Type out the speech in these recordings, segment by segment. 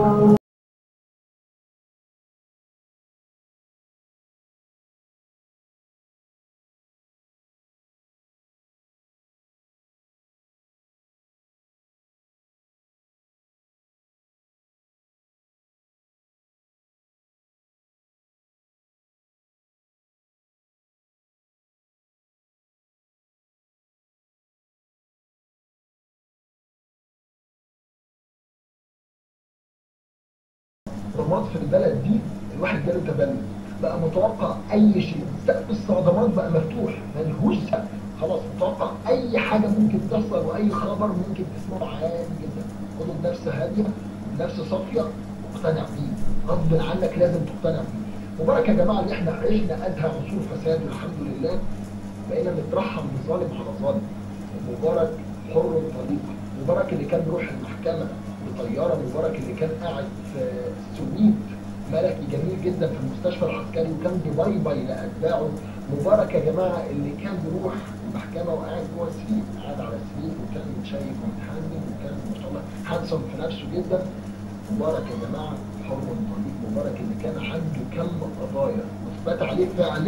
الصدمات في البلد دي الواحد جاله تبلد، بقى متوقع اي شيء، سقف الصدمات بقى مفتوح ملهوش سقف، خلاص متوقع اي حاجه ممكن تحصل واي خبر ممكن تسمعه عادي جدا. خده بنفس هاديه بنفس صافيه واقتنع بيه، غصب عنك لازم تقتنع بيه. مبارك يا جماعه اللي احنا عشنا ادهى عصور فساد والحمد لله بقينا نترحم من ظالم على ظالم. مبارك حر طليق، مبارك اللي كان بيروح المحكمه بطياره، مبارك اللي كان قاعد في سويت ملكي جميل جدا في المستشفى العسكري وكان بيباي لاتباعه، مبارك يا جماعه اللي كان بيروح المحكمه وقاعد جوه السرير، قاعد على السرير وكان متشيك ومتحنن وكان ما شاء الله هانسون في نفسه جدا. مبارك يا جماعه حر طليق، مبارك اللي كان عنده كم قضايا مثبت عليه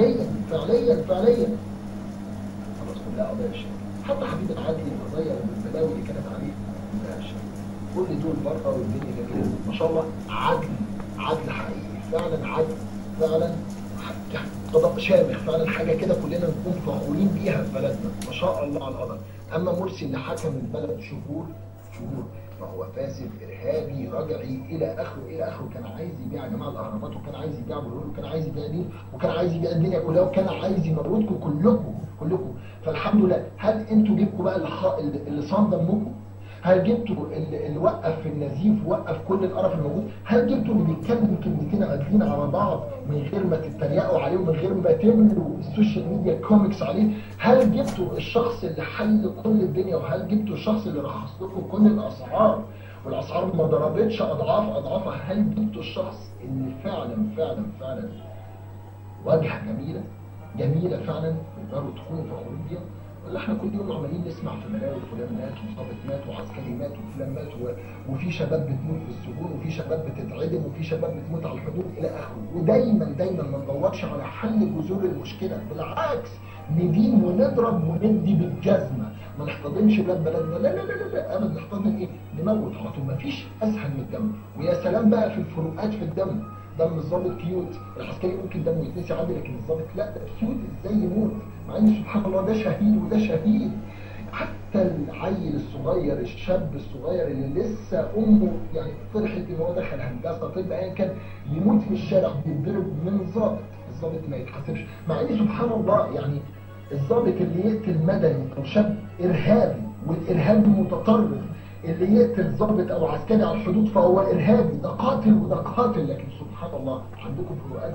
فعليا خلاص كلها قضايا شرك. حتى حبيب العدلي القضايا والبلاوي اللي كانت عليه كلها شرك. كل دول بره والدنيا جميله ما شاء الله. عدل حقيقي فعلا، عدل فعلا، قضاء شامخ فعلا، حاجه كده كلنا نكون فخورين بيها في بلدنا ما شاء الله على القدر. اما مرسي اللي حكم البلد شهور فهو فاسد ارهابي رجعي الى اخره كان عايز يبيع يا جماعه الاهرامات، وكان عايز يبيع بلول، وكان عايز يبيع دين، وكان عايز يبيع الدنيا كلها، وكان عايز يموتكم كلكم. فالحمد لله، هل انتوا جبتوا بقى اللي صان دمكم؟ هل جبتوا اللي وقف في النزيف ووقف كل القرف الموجود؟ هل جبتوا اللي بيتكلموا كلمتين عادلين على بعض من غير ما تتريقوا عليه ومن غير ما تملوا السوشيال ميديا كوميكس عليه؟ هل جبتوا الشخص اللي حل كل الدنيا؟ وهل جبتوا الشخص اللي رخص لكم كل الاسعار والاسعار ما ضربتش اضعافها؟ هل جبتوا الشخص اللي فعلا واجهه جميله فعلا تقدروا تكونوا فخورين بيها؟ ولا احنا كل يوم عمالين نسمع في بلاوي فلان مات وظابط مات وعسكري مات وفلان مات وفي شباب بتموت في السجون وفي شباب بتتعدم وفي شباب بتموت على الحدود الى اخره، ودايما ما ندورش على حل جذور المشكله، بالعكس ندين ونضرب وندي بالجزمه، ما نحتضنش ولاد بلدنا، لا ابدا، نحتضن ايه؟ نموت على طول، مفيش اسهل من الدم. ويا سلام بقى في الفروقات في الدم، دم الظابط كيوت، العسكري ممكن دمه يتنسي عادي لكن الظابط لا، ده كيوت ازاي يموت؟ مع ان سبحان الله ده شهيد وده شهيد. حتى العيل الصغير الشاب الصغير اللي لسه امه يعني فرحت ان هو دخل هندسه طب ايا كان يموت في الشارع بيتضرب من ظابط، الظابط ما يتحاسبش، مع ان سبحان الله يعني الظابط اللي يقتل مدني او شاب ارهابي، والارهابي متطرف اللي يقتل ضابط او عسكري على الحدود فهو ارهابي، ده قاتل وده قاتل. لكن سبحان الله عندكم فروقات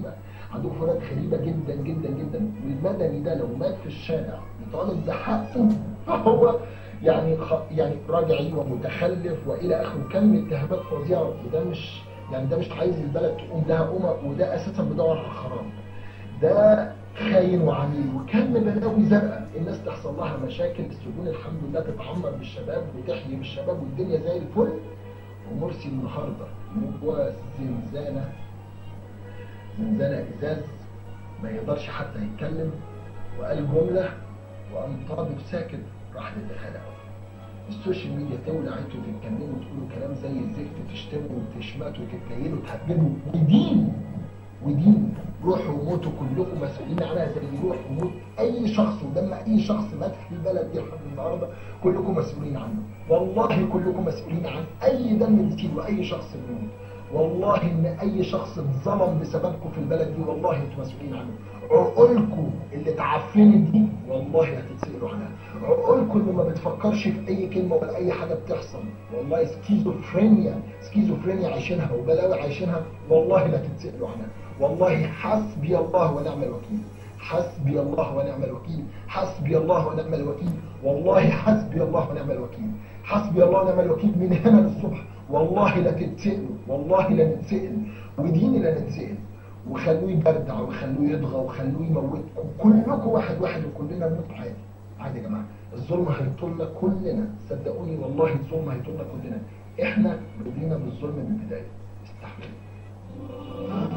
غريبه جدا. والمدني ده لو مات في الشارع يطالب بحقه فهو يعني رجعي ومتخلف والى اخره، كم اتهامات فظيعه. وده مش ده مش عايز البلد تقوم لها وده اساسا بيدور على الخراب، ده خاين وعميل. وكم بلاوي زرقاء الناس تحصل لها مشاكل، السجون الحمد لله تتعمر بالشباب وتحيي بالشباب والدنيا زي الفل. ومرسي النهارده جوه زنزانه ازاز ما يقدرش حتى يتكلم، وقال جمله وقام طالب ساكت راح للي خلقه. السوشيال ميديا تولع انتوا تتكلموا وتقولوا كلام زي الزفت، تشتموا وتشمتوا وتتنيلوا وتهبلوا ودين روحوا وموتوا كلكم مسؤولين عنها زي روح وموت اي شخص ودم اي شخص مات في البلد دي لحد النهارده كلكم مسؤولين عنه، والله كلكم مسؤولين عن اي دم بيسيل واي شخص بيموت، والله ان اي شخص اتظلم بسببكم في البلد دي والله انتوا مسؤولين عنه. عقولكم اللي اتعفنت دي والله هتتسألوا عنها، عقولكم اللي ما بتفكرش في اي كلمه ولا اي حاجه بتحصل، والله سكيزوفرينيا عايشينها وبلاوي عايشينها والله لا تتسألوا عنها. والله حسبي الله ونعم الوكيل، حسبي الله ونعم الوكيل، حسبي الله ونعم الوكيل، والله حسبي الله ونعم الوكيل، حسبي الله ونعم الوكيل من هنا للصبح. والله لا تتسألوا، والله لا نتسأل، وديني لا نتسأل. وخلوه يبردع وخلوه يضغى وخلوه يموتكم كلكم واحد وكلنا نموت عادي يا جماعه. الظلم هيطولنا كلنا، صدقوني والله الظلم هيطولنا كلنا. احنا رضينا بالظلم من البدايه. استحمل.